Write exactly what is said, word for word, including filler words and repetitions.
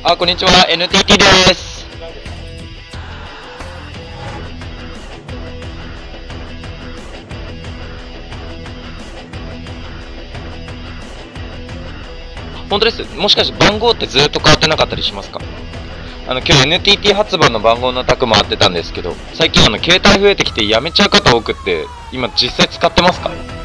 あ、こんにちは、エヌティーティー です。本当です。もしかして番号ってずっと変わってなかったりしますか？あの、今日 エヌティーティー 発売の番号の卓回ってたんですけど、最近あの、携帯増えてきてやめちゃう方多くって、今実際使ってますか？